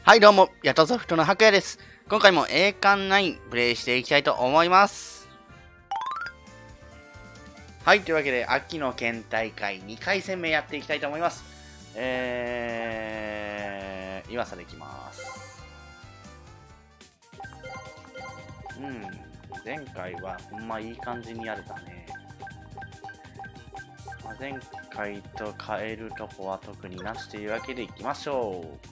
はいどうも、ヤトソフトの白夜です。今回も栄冠9プレイしていきたいと思います。はい、というわけで秋の県大会2回戦目やっていきたいと思います。今さでいきます。前回はほんまいい感じにやれたね。前回と変えるとこは特になしというわけでいきましょう。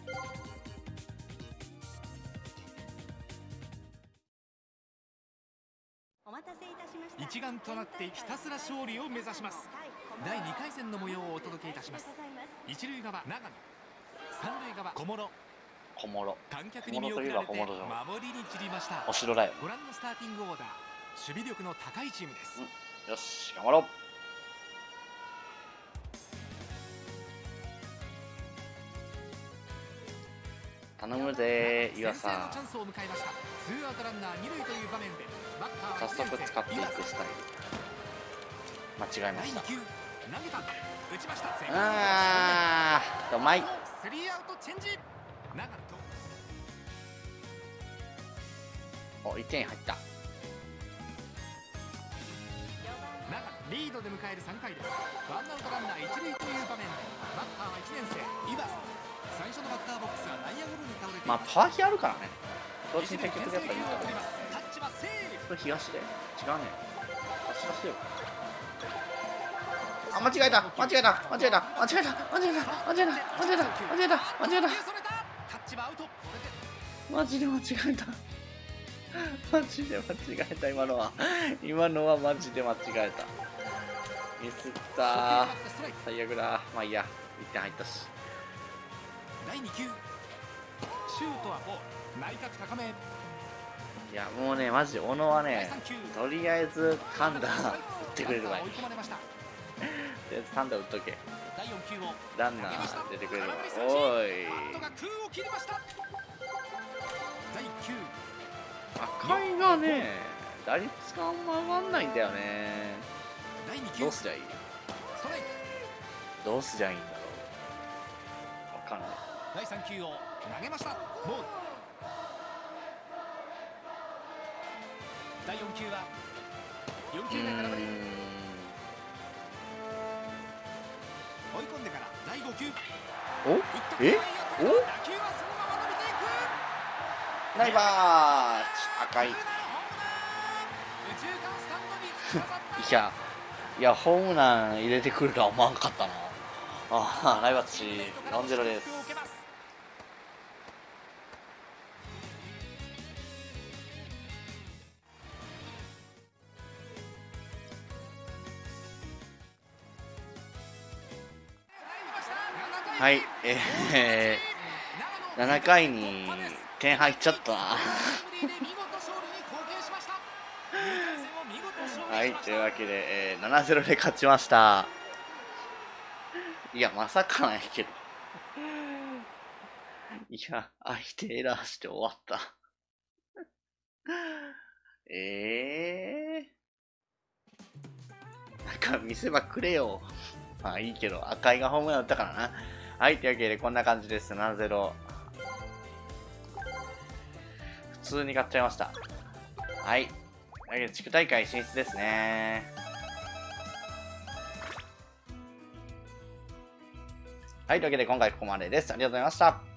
一丸となってひたすら勝利を目指します。第2回戦の模様をお届けいたします。一塁側長野、三塁側小諸。観客に見送られて守りに散りました。 お城だよ。 ご覧のスターティングオーダー、守備力の高いチームです。 よし、頑張ろう。頼むぜ、岩さん。 チャンスを迎えました。ツーアウトランナー二塁という場面で早速使っていくスタイル。間違えました。うまい。 スリーアウトチェンジ。 お、1点入った。 リードで迎える3回です。ワンアウトランナー一塁という場面でバッターは1年生岩佐。最初のバッターボックスは内野ゴロに倒れています。 パワーヒあるからね。どっちに積極的だったらいいと思います。これ東で違うね。足出せよ。あ、間違えた。 タッチはアウト。 マジで間違えた。今のはマジで間違えた。ミスったー。最悪だ。まあいいや。1点入ったし。 第2球。シュートはボール。内角高め。 いやもうね、マジで小野はね、とりあえずタンダー打ってくれるわい。とりあえずタンダー打っとけ。ランナー出てくれるわ。おい。赤いがね、打率があんま上がんないんだよね。どうすりゃいい？どうすりゃいいんだろう。わかんない。 第3球を投げました。ボール。第4球は4球目空振り。追い込んでから第5球。 お？え？お？ナイバー赤い。いやホームラン入れてくるとは思わんかったな。ああ、ナイバッチ 4-0 です。はい、7回に点入っちゃったな。はい、というわけで、7-0 で勝ちました。いや、まさかないけど。いや、相手エラーして終わった。なんか見せ場くれよ。まあいいけど、赤いがホームラン打ったからな。はい、というわけでこんな感じです。7-0。普通に勝っちゃいました。はい。地区大会進出ですね。はい、というわけで今回ここまでです。ありがとうございました。